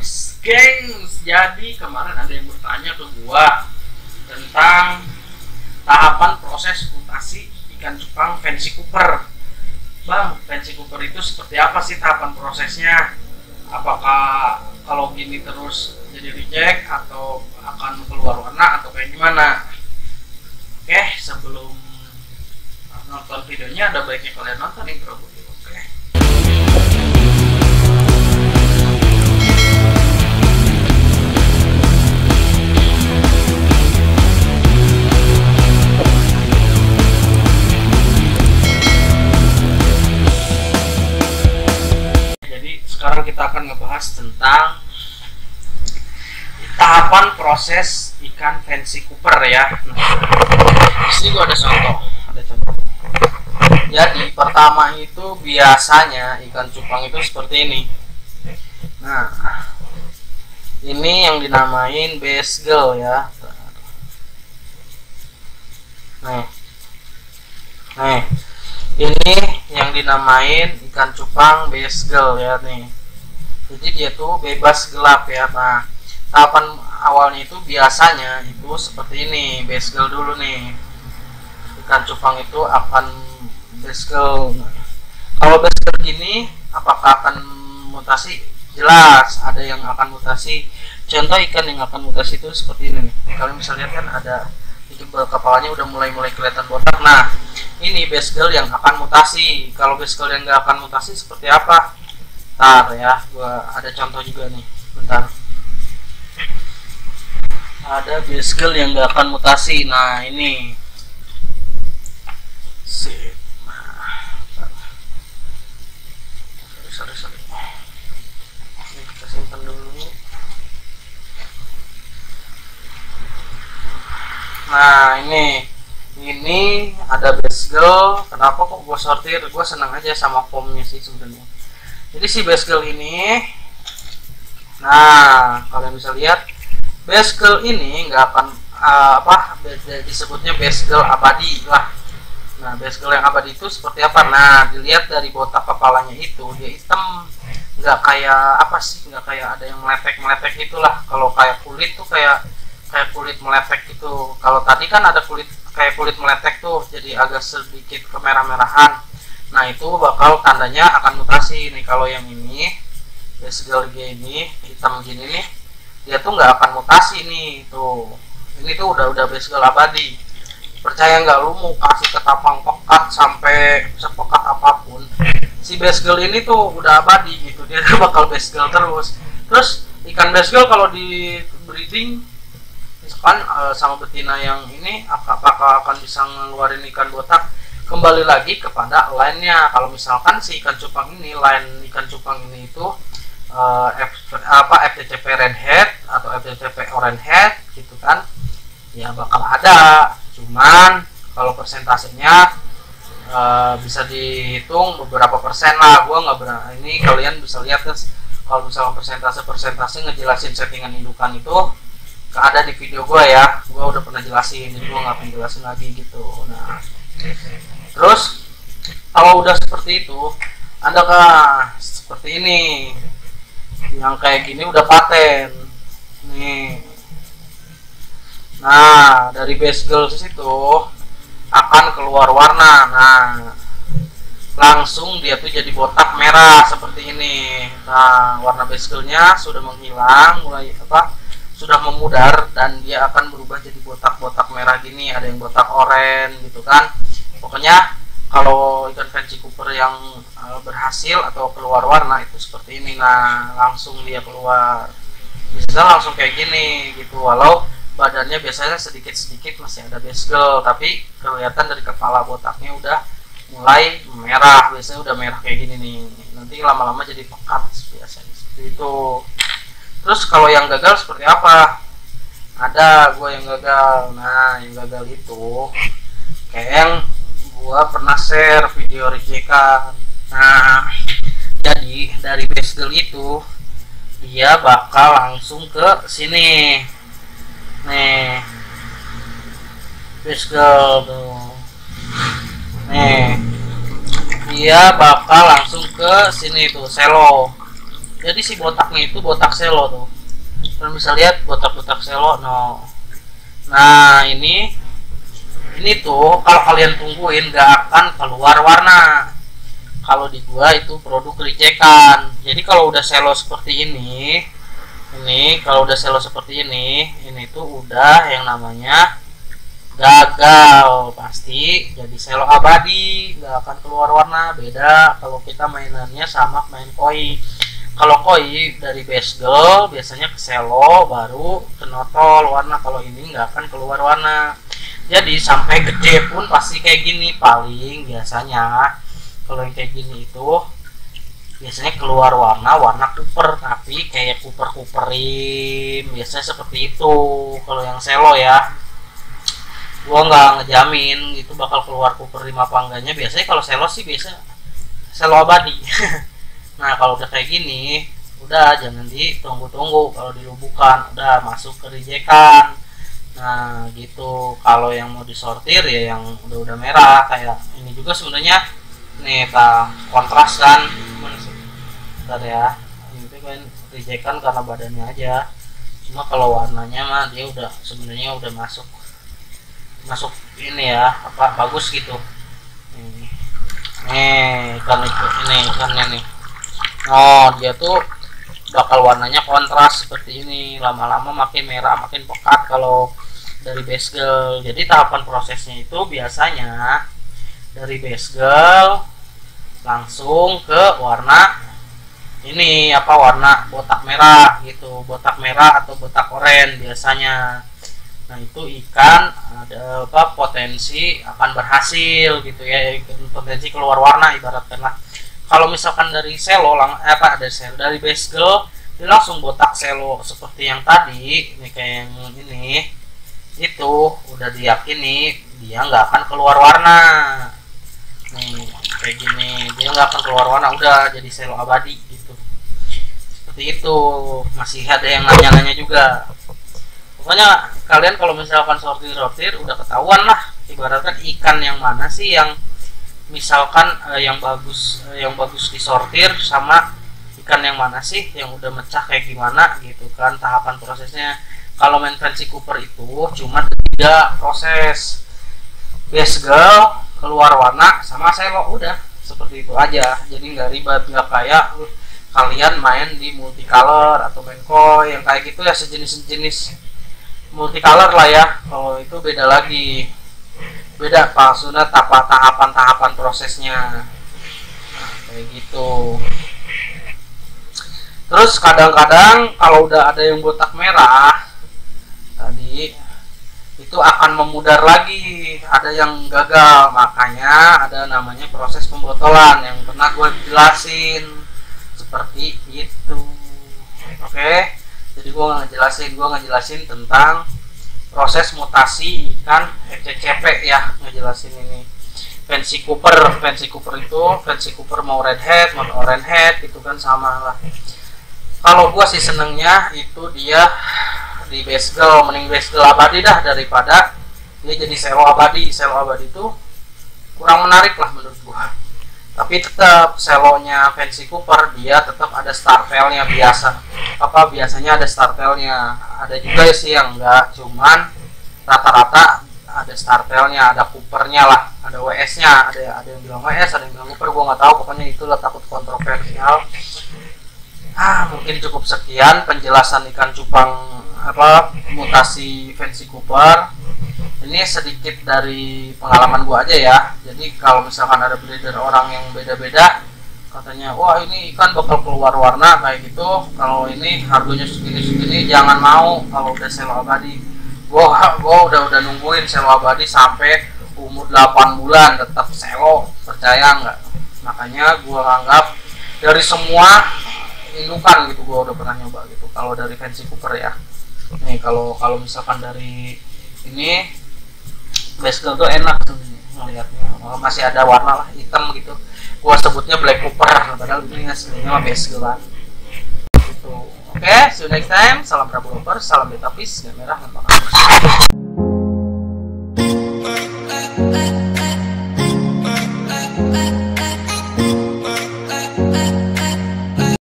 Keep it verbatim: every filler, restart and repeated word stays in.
Gengs, gengs. Jadi kemarin ada yang bertanya ke gua tentang tahapan proses mutasi ikan cupang fancy Cooper. Bang, fancy Cooper itu seperti apa sih tahapan prosesnya? Apakah kalau gini terus jadi reject atau akan keluar warna atau kayak gimana? Oke, sebelum nonton videonya ada baiknya kalian nonton intro dulu. Oke. Jadi sekarang kita akan ngebahas tentang tahapan proses ikan fancy Cooper ya. Nah, di sini gua ada contoh, ada contoh. Jadi pertama itu biasanya ikan cupang itu seperti ini. Nah, ini yang dinamain basegel ya. Nih, nih, ini yang dinamain ikan cupang basegel ya nih. Jadi dia tuh bebas gelap ya. Nah, tahapan awalnya itu biasanya itu seperti ini, basegel dulu nih. Ikan cupang itu akan basegel. Kalau basegel gini, apakah akan mutasi? Jelas, ada yang akan mutasi. Contoh ikan yang akan mutasi itu seperti ini nih. Kalian bisa lihat kan ada di kepalanya udah mulai-mulai kelihatan botak. Nah, ini basegel yang akan mutasi. Kalau basegel yang nggak akan mutasi seperti apa? Ntar ya, gua ada contoh juga nih. Bentar. Ada basegel yang nggak akan mutasi. Nah, ini. Sip. Sorry, sorry. Ini kita simpan dulu. Nah, ini ini ada basegel. Kenapa kok gue sortir? Gue senang aja sama foamnya sih sebenarnya. Jadi si basegel ini, nah kalian bisa lihat basegel ini nggak akan uh, apa disebutnya basegel abadi lah. Nah, basegel yang abadi itu seperti apa? Nah, dilihat dari botak kepalanya itu dia hitam, nggak kayak apa sih? Nggak kayak ada yang meletek-meletek itulah. Kalau kayak kulit tuh kayak kayak kulit meletek gitu. Kalau tadi kan ada kulit kayak kulit meletek tuh, jadi agak sedikit kemerah-merahan. Nah, itu bakal tandanya akan mutasi nih. Kalau yang ini basegel gini hitam gini nih, dia tuh nggak akan mutasi nih. Tuh, ini tuh udah udah basegel abadi. Percaya nggak, lu mau kasih ketapang pekat sampai sepekat apapun, si basegel ini tuh udah abadi gitu, dia bakal basegel terus. Terus ikan basegel kalau di breeding misalkan uh, sama betina yang ini apakah akan bisa ngeluarin ikan botak? Kembali lagi kepada line-nya. Kalau misalkan si ikan cupang ini, line ikan cupang ini itu uh, F, apa F D C P red head atau F D C P orange head gitu kan, ya bakal ada. Cuman kalau persentasenya uh, bisa dihitung beberapa persen lah. Gua nggak berani. Ini kalian bisa lihat kan, kalau misalnya persentase persentase ngejelasin settingan indukan itu ada di video gua ya. Gua udah pernah jelasin, jadi gua nggak akan jelasin lagi gitu. Nah, terus kalau udah seperti itu, adakah seperti ini yang kayak gini udah paten nih. Nah, dari basegel situ akan keluar warna. Nah, langsung dia tuh jadi botak merah seperti ini. Nah, warna basegelnya sudah menghilang, mulai apa? Sudah memudar dan dia akan berubah jadi botak-botak merah gini. Ada yang botak oranye gitu kan. Pokoknya kalau ikan fancy Cooper yang uh, berhasil atau keluar warna itu seperti ini. Nah, langsung dia keluar. Biasanya langsung kayak gini gitu. Walau badannya biasanya sedikit-sedikit masih ada basegel, tapi kelihatan dari kepala botaknya udah mulai merah. Biasanya udah merah kayak gini nih. Nanti lama-lama jadi pekat biasanya seperti itu. Terus kalau yang gagal seperti apa? Ada gua yang gagal. Nah, yang gagal itu kayak yang gua pernah share video rejekan. Nah, jadi dari basegel itu dia bakal langsung ke sini. Nih, basegel tuh. Nih, dia bakal langsung ke sini tuh, selo. Jadi si botaknya itu botak selo tuh. Kalian bisa lihat botak-botak selo. No. Nah ini ini tuh kalau kalian tungguin gak akan keluar warna. Kalau di gua itu produk ricekan. Jadi kalau udah selo seperti ini, ini kalau udah selo seperti ini, ini tuh udah yang namanya gagal pasti. Jadi selo abadi, nggak akan keluar warna. Beda kalau kita mainannya sama main koi. Kalau koi dari basegel biasanya ke selo baru ke notol warna. Kalau ini nggak akan keluar warna. Jadi sampai gede pun pasti kayak gini. Paling biasanya kalau yang kayak gini itu biasanya keluar warna warna kuper, tapi kayak kuper-kuperin biasanya seperti itu. Kalau yang selo ya, gua nggak ngejamin itu bakal keluar kuperim apa enggaknya. Biasanya kalau selo sih biasa selo abadi. Nah kalau udah kayak gini udah jangan ditunggu-tunggu, kalau dilubukan udah masuk ke rijekan. Nah gitu. Kalau yang mau disortir ya yang udah-udah merah kayak ini juga sebenarnya nih, tak kontras kan. Bentar ya, ini kan rijekan karena badannya aja. Cuma kalau warnanya mah dia udah sebenarnya udah masuk masuk ini ya, apa bagus gitu. Nih, nih ikan itu ini ikannya nih. Oh dia tuh bakal warnanya kontras seperti ini, lama-lama makin merah makin pekat kalau dari basegel. Jadi tahapan prosesnya itu biasanya dari basegel langsung ke warna ini apa warna botak merah gitu, botak merah atau botak oranye biasanya. Nah itu ikan ada apa potensi akan berhasil gitu ya, potensi keluar warna ibaratkanlah. Kalau misalkan dari selo lang eh, apa ada selo dari basegel dia langsung botak selo seperti yang tadi ini kayak yang ini, itu udah diyakini dia nggak akan keluar warna. Nih kayak gini dia nggak akan keluar warna, udah jadi selo abadi gitu. Seperti itu. Masih ada yang nanya-nanya juga. Pokoknya kalian kalau misalkan sortir-sortir udah ketahuan lah ibaratkan ikan yang mana sih yang misalkan eh, yang bagus eh, yang bagus disortir, sama ikan yang mana sih yang udah mecah kayak gimana gitu kan tahapan prosesnya. Kalau main fancy cooper itu cuma tiga proses, basegel, keluar warna, sama selo, udah seperti itu aja. Jadi nggak ribet, nggak kayak uh, kalian main di multicolor atau main koi yang kayak gitu ya, sejenis-sejenis multicolor lah ya. Kalau itu beda lagi, beda maksudnya tahap tahapan-tahapan prosesnya. Nah, kayak gitu. Terus kadang-kadang kalau udah ada yang botak merah tadi itu akan memudar lagi, ada yang gagal, makanya ada namanya proses pembotolan yang pernah gue jelasin seperti itu. Oke, jadi gue ngejelasin gue ngejelasin tentang proses mutasi ikan F C C P ya, ngejelasin ini fancy cooper. Fancy cooper itu fancy cooper mau red head mau orange head itu kan sama lah. Kalau gue sih senengnya itu dia di basegel, mending basegel abadi dah daripada dia jadi selo abadi. Selo abadi itu kurang menarik lah menurut gua. Tapi tetap selonya fancy cooper dia tetap ada startelnya biasa. Apa biasanya ada startelnya. Ada juga sih yang enggak, cuman rata-rata ada startelnya, ada coopernya lah, ada W S-nya, ada ada yang bilang W S, ada yang bilang cooper, gua nggak tahu. Pokoknya itulah takut kontroversial. Ah, mungkin cukup sekian penjelasan ikan cupang apa mutasi fancy cooper. Ini sedikit dari pengalaman gua aja ya. Jadi kalau misalkan ada breeder orang yang beda-beda katanya wah ini ikan bakal keluar warna kayak gitu, kalau ini harganya segini-segini, jangan mau kalau udah selo abadi. Gua gua udah udah nungguin selo abadi sampai umur delapan bulan tetap selo, percaya nggak? Makanya gua anggap dari semua indukan gitu gua udah pernah nyoba gitu kalau dari fancy cooper ya. Nih kalau kalau misalkan dari ini basegel tuh enak sebenarnya ngelihatnya, masih ada warna lah hitam gitu. Gua sebutnya black cooper padahal ini aslinya mah basegel gitu. Oke, okay, see you next time. Salam Prabu Lovers, salam beta fish, merah, nggak